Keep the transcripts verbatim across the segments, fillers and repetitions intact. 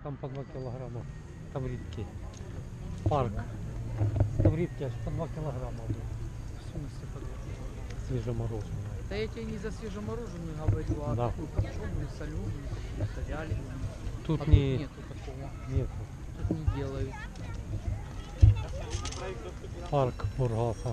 там по два килограмма тавритки. Парк. Тавритки аж по два килограмма был. В смысле по два? Свежемороженое. Да я тебе не за свежемороженую говорю, а Да. такую копченую, соленую, какую-то вяленую. Тут А не... тут нету такого. Нет. Тут не делают. Парк Бургаса.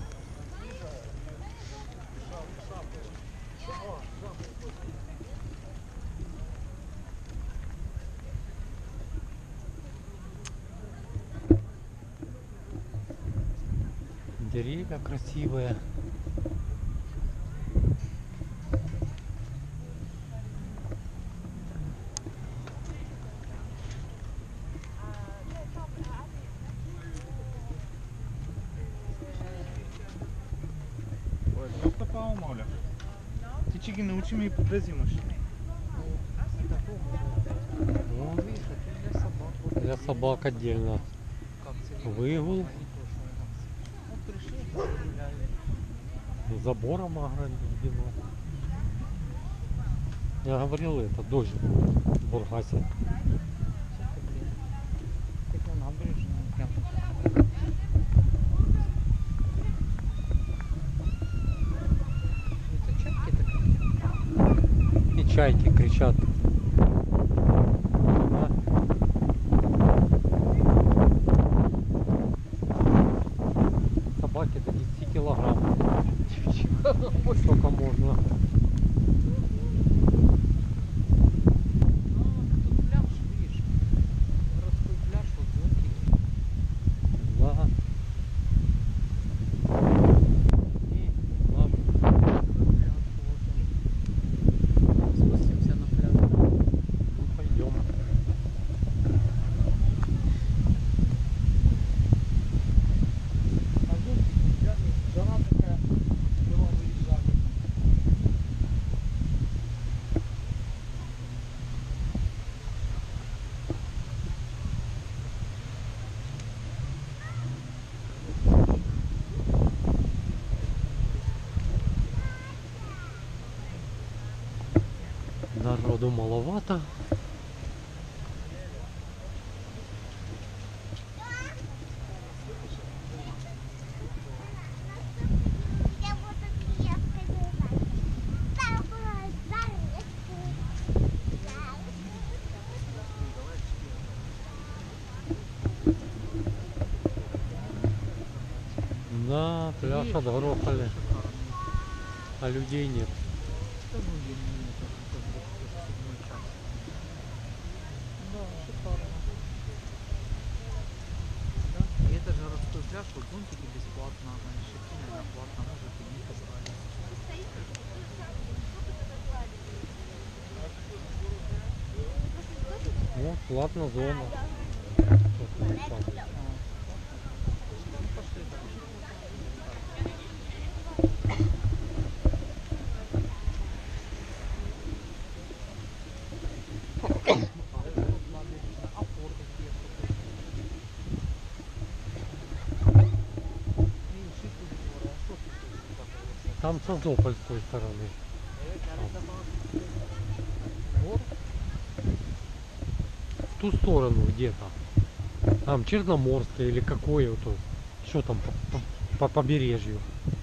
Деревья красивые. Просто поумовля. Ти чеки научи ме и по тези машини. Ну, Видишь, это для собак. Вот для собак отдельно. как целиком. Выгул. Они тоже у нас. Вот пришли, гуляют. Забором ограждено. Я говорил, это дождь будет в Бургасе. Что ты, блин? Хоть на набережную прям. Это чайки такие? И чайки кричат. А? Собаки до десяти килограмм. Сколько можно. Тут пляж, видишь? Городской пляж, вот зонтики. Да. И наш Пляж, вот он. Спустимся на пляж. ну, пойдем. А зонтики взяли, жара такая, дела выезжали. Народу маловато. Я буду клеткой бывать. Такой зарезку. Да, пляж Видишь, отгрохали, шикарно. а людей нет. Да ну блин, нет, это как бы тоже седьмой час. Да, шикарно. Да? И это же городской пляж, вот зонтики бесплатно, на щеки, наверное, платно, может и не собрали. Ну, платно зона. Что там там? Ну, пошли дальше. А вот набережная, а порт где тут? Видишь, и тут море, а что тут такое? Там Созополь с той стороны. Вот. В ту сторону где-то. Там Черноморское или какое вот тут. Что там по, по- по побережью?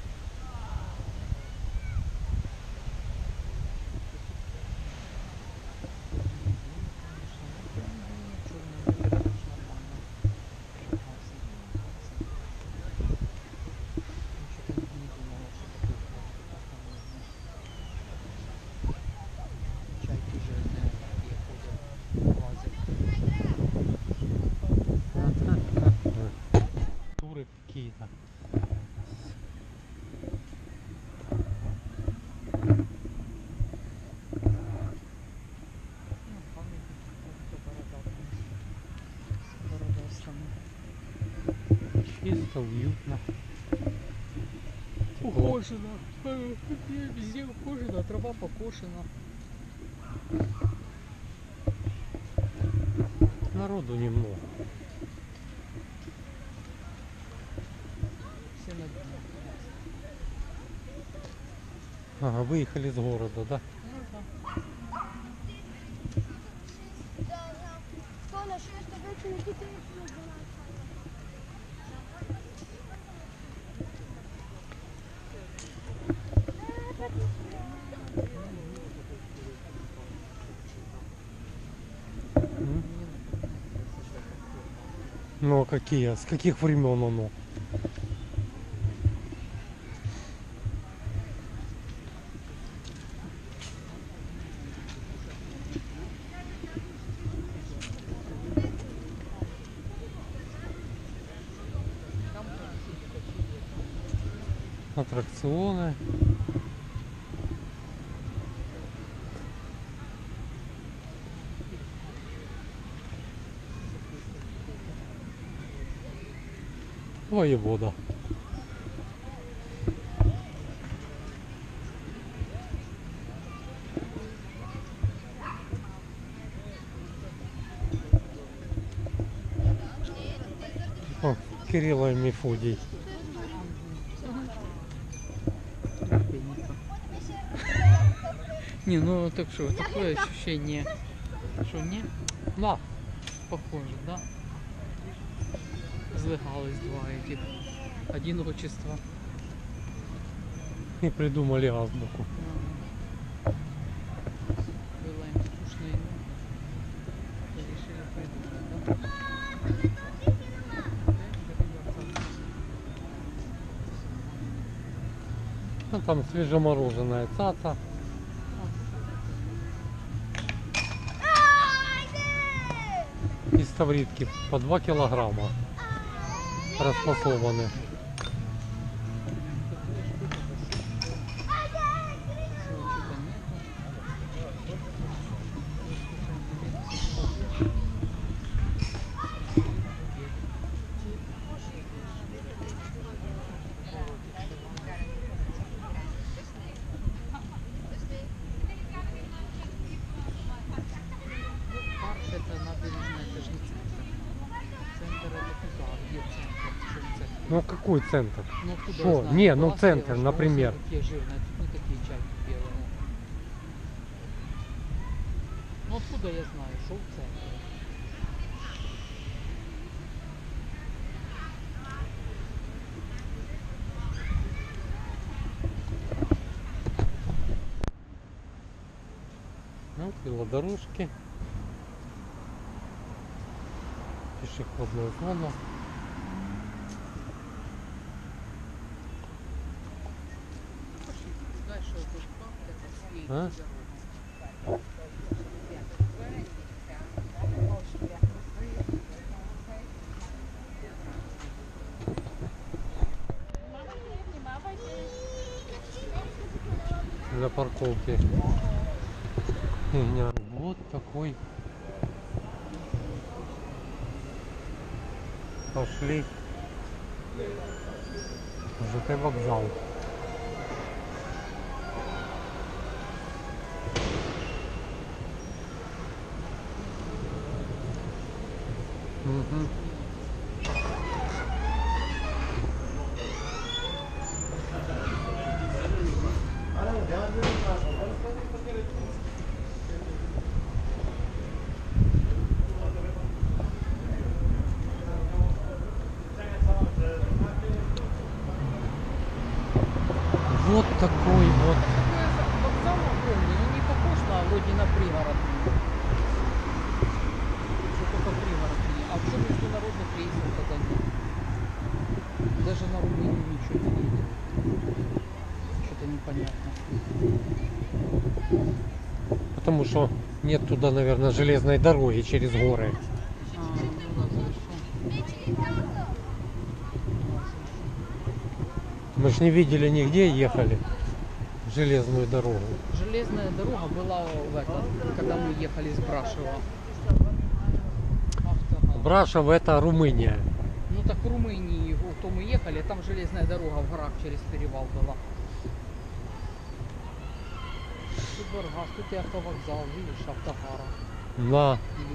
Туры какие-то. Чисто, уютно. Ухожено. Э, Везде ухожено, трава покошена. Народу немного. Все на дне. Ага, выехали из города, да? Ну да. Кто наш М? Ну а какие? С каких времен оно? Аттракционы. Воевода. О, Кирилла и Мефодий. Не, ну так что, такое ощущение, что не Да. похоже, да? Злыгалось два этих одиночества. И придумали азбуку. Ага. Было им скучно и нудно. И решили придумать, да? Ну, там свежемороженая цаца. Из тавритки по два килограмма расфасованы. Парк это набережная, это же не центр. Центр это куда? Где центр? Что в центре? Ну какой центр? Ну откуда Шо? я знаю? Не, ну Была центр, слева, что например. озеро такие жирные, тут не такие чайки белые. Ну откуда я знаю, что в центре? Ну, велодорожки. Пешеходная зона. Дальше тут парк, это слева А? дорога. Для парковки. Фигня. Вот такой. Пошли. ЖД вокзал. Угу. Вот такой вот. Вокзал огромный, но не похож на вроде на пригородный. Что только пригородный. А что международных рейсов тогда нет? Даже на Румынию ничего не едет. Что-то непонятно. Потому что нет туда, наверное, железной дороги через горы. А, ну разве что. Мы ж не видели нигде, ехали железную дорогу. Железная дорога была в этом, когда мы ехали с Брашева. Автогаз. Брашов — это Румыния. Ну так в Румынии, в- то мы ехали, а там железная дорога в горах через перевал была. Тут Баргас, тут и автовокзал, видишь, Автогара. На.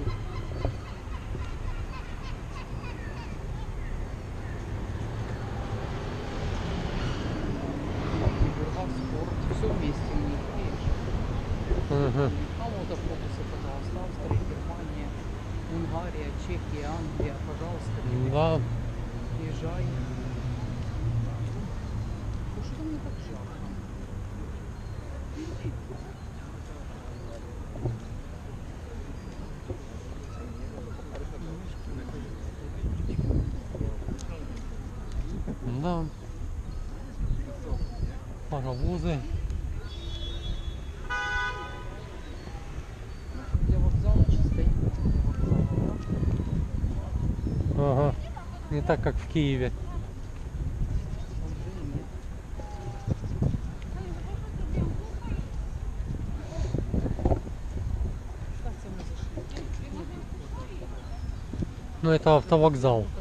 Бургас, спорт, все вместе у них, видишь. Угу. А вот автобусы, пожалуйста, Австрия, Германия, Унгария. Швейцария, Чехия, Англия, пожалуйста, тебе. Да. Езжай. Ну, что мне так жалко? Да. Паровозы. Для вокзала частенько для вокзала. Ага. Не так, как в Киеве. Там же и нет. Кажется, мы зашли. Ну это автовокзал.